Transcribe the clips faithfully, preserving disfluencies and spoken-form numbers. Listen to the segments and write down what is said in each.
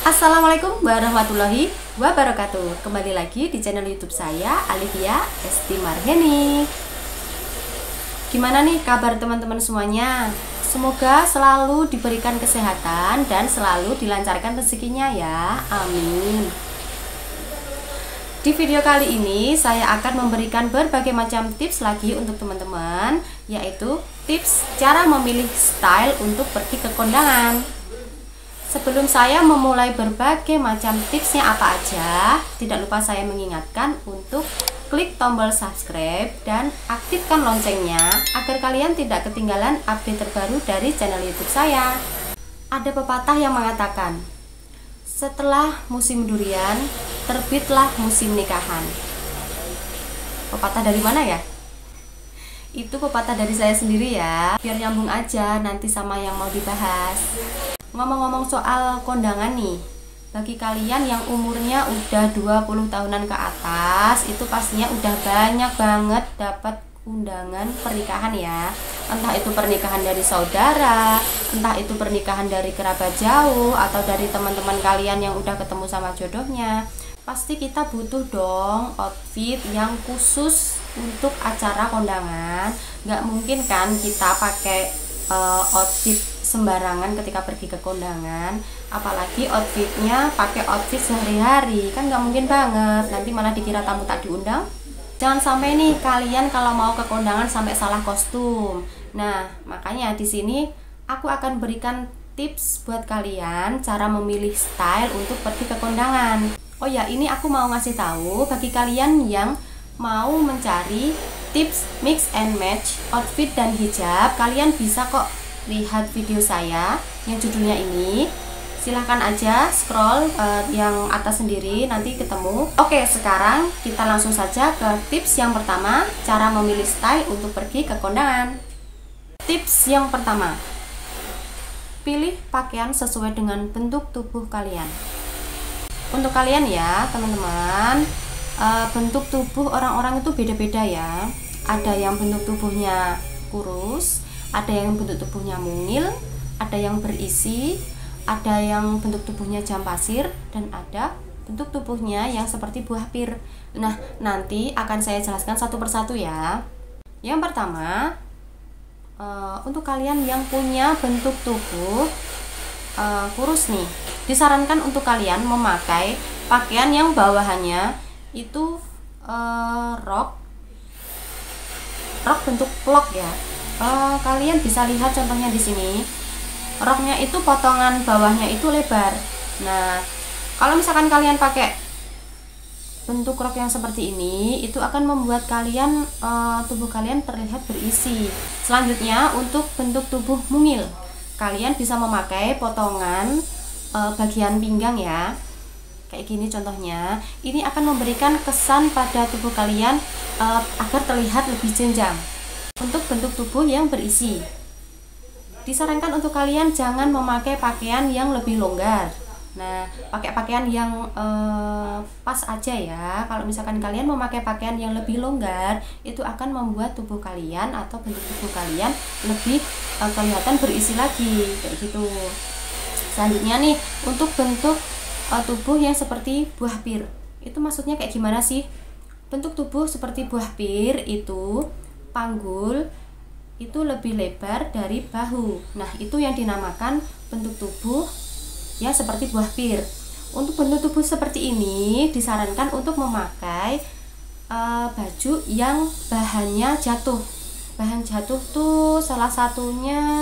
Assalamualaikum warahmatullahi wabarakatuh. Kembali lagi di channel YouTube saya, Alivia Esti Marheni. Gimana nih kabar teman-teman semuanya? Semoga selalu diberikan kesehatan dan selalu dilancarkan rezekinya ya. Amin. Di video kali ini saya akan memberikan berbagai macam tips lagi untuk teman-teman, yaitu tips cara memilih style untuk pergi ke kondangan. Sebelum saya memulai berbagai macam tipsnya apa aja, tidak lupa saya mengingatkan untuk klik tombol subscribe dan aktifkan loncengnya agar kalian tidak ketinggalan update terbaru dari channel YouTube saya. Ada pepatah yang mengatakan, setelah musim durian, terbitlah musim nikahan. Pepatah dari mana ya? Itu pepatah dari saya sendiri ya, biar nyambung aja nanti sama yang mau dibahas. Ngomong-ngomong soal kondangan nih, bagi kalian yang umurnya udah dua puluh tahunan ke atas, itu pastinya udah banyak banget dapat undangan pernikahan ya. Entah itu pernikahan dari saudara, entah itu pernikahan dari kerabat jauh, atau dari teman-teman kalian yang udah ketemu sama jodohnya. Pasti kita butuh dong outfit yang khusus untuk acara kondangan. Nggak mungkin kan kita pakai uh, outfit sembarangan ketika pergi ke kondangan, apalagi outfitnya pakai outfit sehari-hari, kan nggak mungkin banget, nanti malah dikira tamu tak diundang. Jangan sampai nih kalian kalau mau ke kondangan sampai salah kostum. Nah, makanya di sini aku akan berikan tips buat kalian cara memilih style untuk pergi ke kondangan. Oh ya, ini aku mau ngasih tahu bagi kalian yang mau mencari tips mix and match outfit dan hijab, kalian bisa kok lihat video saya yang judulnya ini. Silahkan aja scroll uh, yang atas sendiri, nanti ketemu. Oke, sekarang kita langsung saja ke tips yang pertama, cara memilih style untuk pergi ke kondangan. Tips yang pertama, pilih pakaian sesuai dengan bentuk tubuh kalian. Untuk kalian ya teman-teman, uh, bentuk tubuh orang-orang itu beda-beda ya. Ada yang bentuk tubuhnya kurus, ada yang bentuk tubuhnya mungil, ada yang berisi, ada yang bentuk tubuhnya jam pasir, dan ada bentuk tubuhnya yang seperti buah pir. Nah, nanti akan saya jelaskan satu persatu ya. Yang pertama, uh, untuk kalian yang punya bentuk tubuh uh, kurus nih, disarankan untuk kalian memakai pakaian yang bawahannya itu uh, rok, rok bentuk vlog ya. Uh, kalian bisa lihat contohnya di sini. Roknya itu potongan bawahnya itu lebar. Nah, kalau misalkan kalian pakai bentuk rok yang seperti ini, itu akan membuat kalian uh, tubuh kalian terlihat berisi. Selanjutnya, untuk bentuk tubuh mungil, kalian bisa memakai potongan uh, bagian pinggang ya. Kayak gini contohnya. Ini akan memberikan kesan pada tubuh kalian uh, agar terlihat lebih jenjang. Untuk bentuk tubuh yang berisi, disarankan untuk kalian jangan memakai pakaian yang lebih longgar. Nah, pakai pakaian yang eh, pas aja ya. Kalau misalkan kalian memakai pakaian yang lebih longgar, itu akan membuat tubuh kalian atau bentuk tubuh kalian lebih eh, kelihatan berisi lagi, kayak gitu. Selanjutnya nih, untuk bentuk eh, tubuh yang seperti buah pir, itu maksudnya kayak gimana sih? Bentuk tubuh seperti buah pir itu panggul itu lebih lebar dari bahu. Nah, itu yang dinamakan bentuk tubuh yang seperti buah pir. Untuk bentuk tubuh seperti ini disarankan untuk memakai uh, baju yang bahannya jatuh. Bahan jatuh tuh salah satunya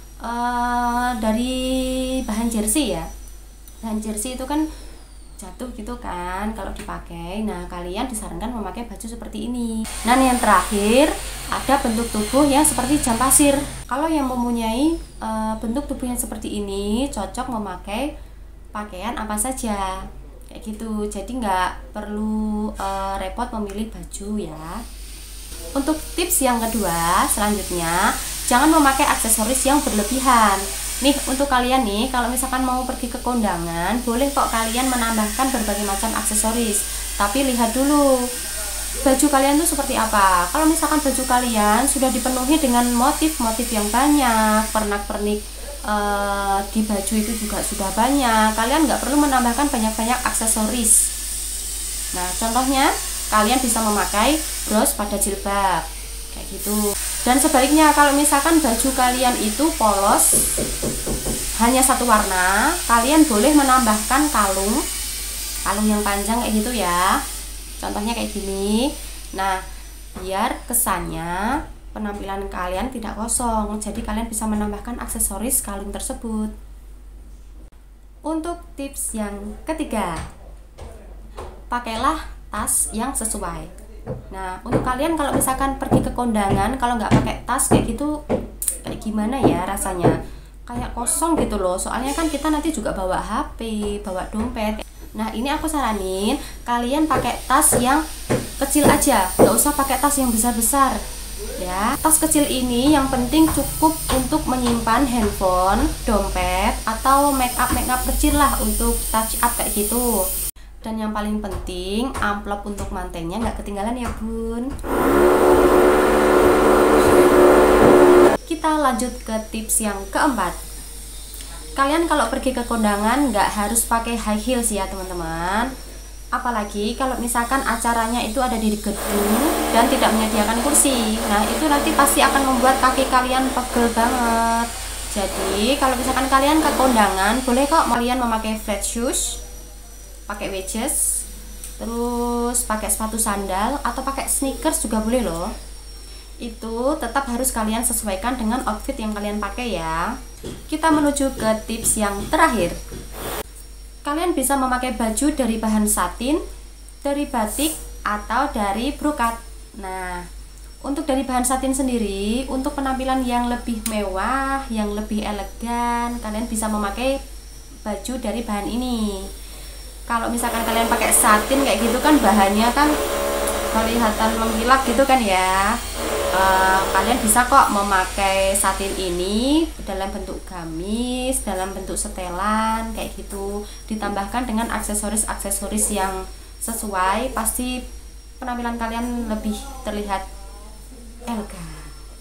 uh, dari bahan jersey ya. Bahan jersey itu kan jatuh gitu kan kalau dipakai. Nah, kalian disarankan memakai baju seperti ini. Nah, yang terakhir ada bentuk tubuh yang seperti jam pasir. Kalau yang mempunyai e, bentuk tubuh yang seperti ini cocok memakai pakaian apa saja kayak gitu. Jadi nggak perlu e, repot memilih baju ya. Untuk tips yang kedua selanjutnya, jangan memakai aksesoris yang berlebihan. Nih, untuk kalian nih, kalau misalkan mau pergi ke kondangan, boleh kok kalian menambahkan berbagai macam aksesoris. Tapi lihat dulu baju kalian tuh seperti apa. Kalau misalkan baju kalian sudah dipenuhi dengan motif-motif yang banyak, pernak-pernik uh, di baju itu juga sudah banyak, kalian nggak perlu menambahkan banyak-banyak aksesoris. Nah, contohnya kalian bisa memakai bros pada jilbab kayak gitu. Dan sebaliknya, kalau misalkan baju kalian itu polos hanya satu warna, kalian boleh menambahkan kalung kalung yang panjang kayak gitu ya, contohnya kayak gini. Nah, biar kesannya penampilan kalian tidak kosong, jadi kalian bisa menambahkan aksesoris kalung tersebut. Untuk tips yang ketiga, pakailah tas yang sesuai. Nah, untuk kalian kalau misalkan pergi ke kondangan, kalau nggak pakai tas kayak gitu, kayak gimana ya rasanya? Kayak kosong gitu loh. Soalnya kan kita nanti juga bawa H P, bawa dompet. Nah, ini aku saranin kalian pakai tas yang kecil aja, nggak usah pakai tas yang besar-besar. Ya, tas kecil ini yang penting cukup untuk menyimpan handphone, dompet, atau make up make up kecil lah untuk touch up kayak gitu. Dan yang paling penting, amplop untuk mantennya nggak ketinggalan ya bun. Kita lanjut ke tips yang keempat. Kalian kalau pergi ke kondangan nggak harus pakai high heels ya teman-teman. Apalagi kalau misalkan acaranya itu ada di gedung dan tidak menyediakan kursi. Nah, itu nanti pasti akan membuat kaki kalian pegel banget. Jadi kalau misalkan kalian ke kondangan, boleh kok kalian memakai flat shoes, pakai wedges, terus pakai sepatu sandal atau pakai sneakers juga boleh loh. Itu tetap harus kalian sesuaikan dengan outfit yang kalian pakai ya. Kita menuju ke tips yang terakhir. Kalian bisa memakai baju dari bahan satin, dari batik, atau dari brokat. Nah, untuk dari bahan satin sendiri, untuk penampilan yang lebih mewah, yang lebih elegan, kalian bisa memakai baju dari bahan ini. Kalau misalkan kalian pakai satin kayak gitu kan bahannya kan kelihatan mengkilap gitu kan ya. Uh, kalian bisa kok memakai satin ini dalam bentuk gamis, dalam bentuk setelan kayak gitu. Ditambahkan dengan aksesoris-aksesoris yang sesuai, pasti penampilan kalian lebih terlihat elegan.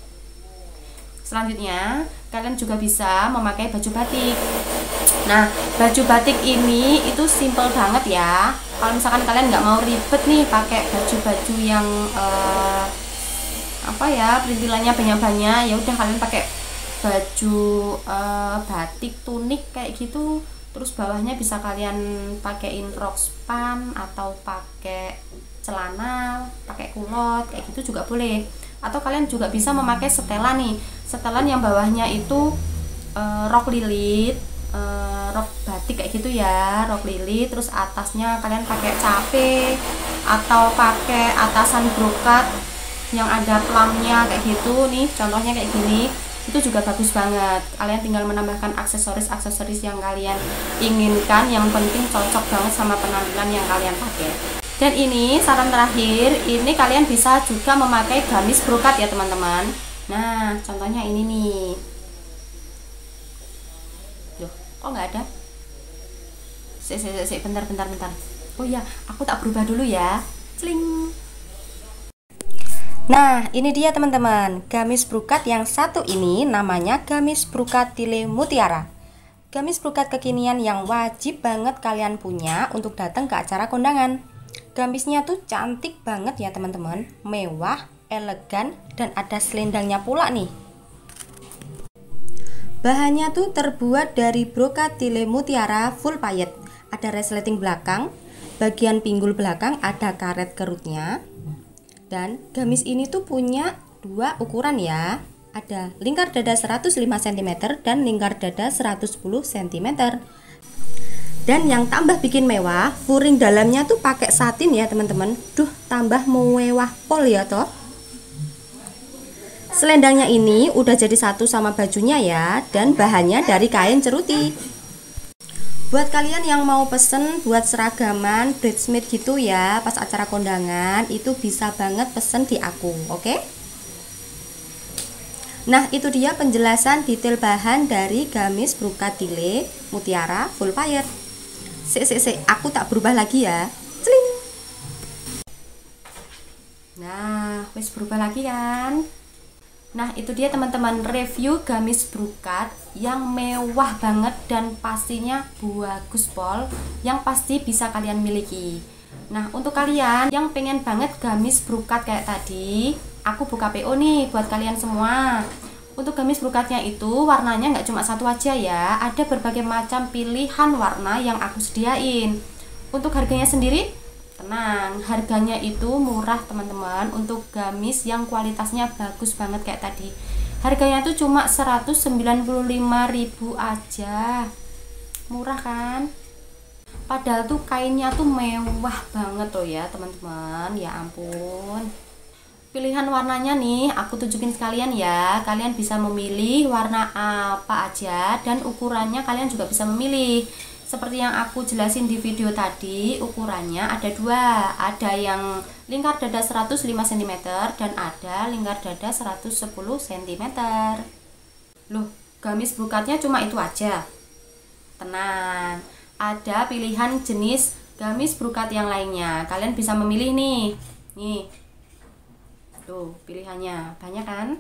Selanjutnya, kalian juga bisa memakai baju batik. Nah, baju batik ini itu simple banget ya. Kalau misalkan kalian nggak mau ribet nih pakai baju-baju yang uh, apa ya, perintilannya banyak-banyak, ya udah kalian pakai baju uh, batik tunik kayak gitu. Terus bawahnya bisa kalian pakein rok span atau pakai celana, pakai kulot kayak gitu juga boleh. Atau kalian juga bisa memakai setelan nih, setelan yang bawahnya itu uh, rok lilit, uh, rok batik kayak gitu ya, rok lilit. Terus atasnya kalian pakai cape atau pakai atasan brokat yang ada plamnya kayak gitu nih, contohnya kayak gini. Itu juga bagus banget. Kalian tinggal menambahkan aksesoris-aksesoris yang kalian inginkan, yang penting cocok banget sama penampilan yang kalian pakai. Dan ini saran terakhir, ini kalian bisa juga memakai gamis brokat ya teman-teman. Nah, contohnya ini nih. Loh, kok nggak ada? Sik, sik, sik, bentar, bentar, bentar. Oh iya, aku tak berubah dulu ya. Celing. Nah, ini dia teman-teman, gamis brokat yang satu ini namanya gamis brokat tile mutiara. Gamis brokat kekinian yang wajib banget kalian punya untuk datang ke acara kondangan. Gamisnya tuh cantik banget ya teman-teman, mewah, elegan, dan ada selendangnya pula nih. Bahannya tuh terbuat dari brokat tile mutiara full payet. Ada resleting belakang, bagian pinggul belakang ada karet kerutnya. Dan gamis ini tuh punya dua ukuran ya. Ada lingkar dada seratus lima sentimeter dan lingkar dada seratus sepuluh sentimeter. Dan yang tambah bikin mewah, furing dalamnya tuh pakai satin ya teman-teman. Duh, tambah mewah pol ya toh. Selendangnya ini udah jadi satu sama bajunya ya, dan bahannya dari kain ceruti. Buat kalian yang mau pesen buat seragaman bridesmaid gitu ya, pas acara kondangan, itu bisa banget pesen di aku, oke? Nah, itu dia penjelasan detail bahan dari gamis brokat tile mutiara full payet. Sik, sik, sik, aku tak berubah lagi ya. Celing. Nah, wis berubah lagi kan? Nah, itu dia teman-teman, review gamis brokat yang mewah banget dan pastinya bagus pol, yang pasti bisa kalian miliki. Nah, untuk kalian yang pengen banget gamis brokat kayak tadi, aku buka P O nih buat kalian semua. Untuk gamis brokatnya itu warnanya nggak cuma satu aja ya, ada berbagai macam pilihan warna yang aku sediain. Untuk harganya sendiri, tenang, harganya itu murah teman-teman. Untuk gamis yang kualitasnya bagus banget kayak tadi, harganya tuh cuma seratus sembilan puluh lima ribu aja. Murah kan? Padahal tuh kainnya tuh mewah banget loh ya teman-teman. Ya ampun. Pilihan warnanya nih aku tunjukin sekalian ya. Kalian bisa memilih warna apa aja, dan ukurannya kalian juga bisa memilih. Seperti yang aku jelasin di video tadi, ukurannya ada dua. Ada yang lingkar dada seratus lima sentimeter dan ada lingkar dada seratus sepuluh sentimeter. Loh, gamis brokatnya cuma itu aja? Tenang, ada pilihan jenis gamis brokat yang lainnya. Kalian bisa memilih nih. Nih. Tuh, pilihannya banyak kan?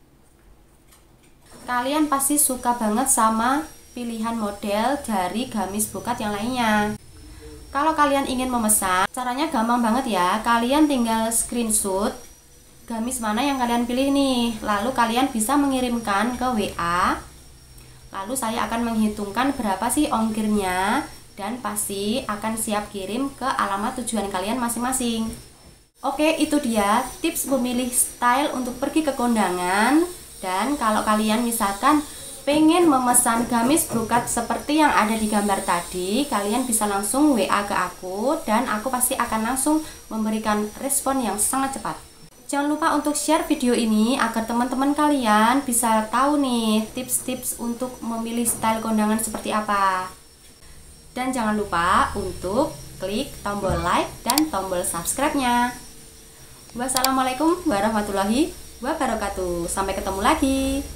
Kalian pasti suka banget sama pilihan model dari gamis brokat yang lainnya. Kalau kalian ingin memesan, caranya gampang banget ya. Kalian tinggal screenshot gamis mana yang kalian pilih nih, lalu kalian bisa mengirimkan ke W A. Lalu saya akan menghitungkan berapa sih ongkirnya, dan pasti akan siap kirim ke alamat tujuan kalian masing-masing. Oke, itu dia tips memilih style untuk pergi ke kondangan. Dan kalau kalian misalkan pengen memesan gamis brokat seperti yang ada di gambar tadi, kalian bisa langsung W A ke aku, dan aku pasti akan langsung memberikan respon yang sangat cepat. Jangan lupa untuk share video ini agar teman-teman kalian bisa tahu nih tips-tips untuk memilih style kondangan seperti apa. Dan jangan lupa untuk klik tombol like dan tombol subscribe-nya. Wassalamualaikum warahmatullahi wabarakatuh. Sampai ketemu lagi.